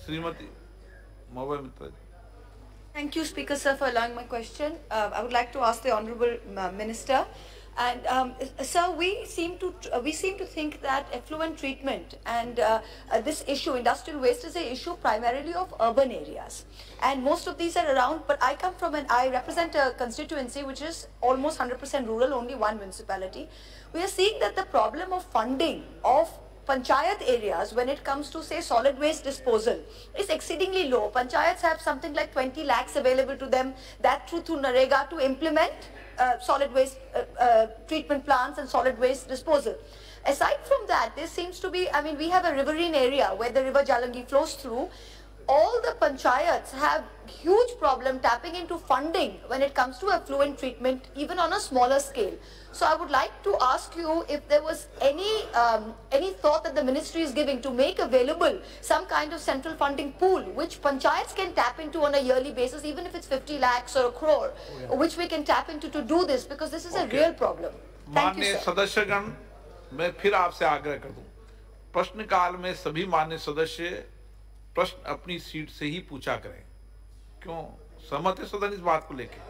श्रीमती महोदय मित्रा जी। Thank you, Speaker Sir, for allowing my question. I would like to ask the Honourable Minister. And sir, we seem to think that effluent treatment and this issue, industrial waste, is an issue primarily of urban areas, and most of these are around. But I represent a constituency which is almost 100% rural, only one municipality. We are seeing that the problem of funding of panchayat areas when it comes to, say, solid waste disposal is exceedingly low. Panchayats have something like 20 lakhs available to them, that through Narega, to implement solid waste treatment plants and solid waste disposal. Aside from that, there seems to be, I mean, we have a riverine area where the river Jalangi flows through. All the panchayats have huge problem tapping into funding when it comes to effluent treatment, even on a smaller scale. So I would like to ask you if there was any thought that the ministry is giving to make available some kind of central funding pool which panchayats can tap into on a yearly basis, even if it's 50 lakhs or a crore, which we can tap into to do this, because this is a real problem. Thank you, माननीय sir. सदस्यगण, मैं फिर आपसे आग्रह कर दूं, प्रश्नकाल में सभी माननीय सदस्य प्रश्न अपनी सीट से ही पूछा करें। क्यों सहमत है सदन इस बात को लेकर?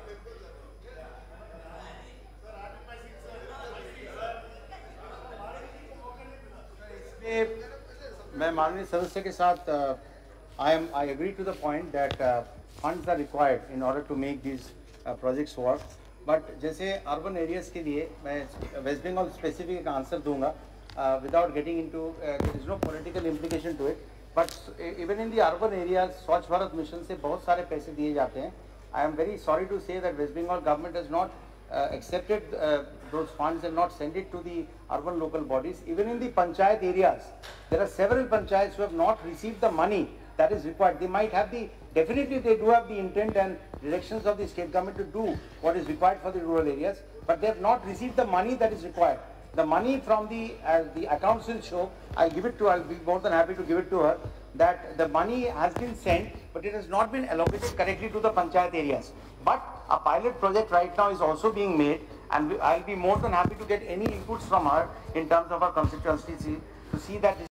मैं माननीय सदस्य के साथ I agree to the point that funds are required in order to make these projects work. But जैसे urban areas के लिए मैं West Bengal specific एक answer दूंगा without getting into there is no political implication to it. But even in the urban areas, Swachh Bharat Mission से बहुत सारे पैसे दिए जाते हैं. I am very sorry to say that West Bengal government has not accepted those funds and not sent it to the urban local bodies. Even in the panchayat areas, there are several panchayats who have not received the money that is required. They might have definitely they do have the intent and directions of the state government to do what is required for the rural areas, but they have not received the money that is required. The money from the accounts will show. I'll be more than happy to give it to her, that the money has been sent, but it has not been allocated correctly to the panchayat areas. But a pilot project right now is also being made, and I'll be more than happy to get any inputs from her in terms of her constituency to see that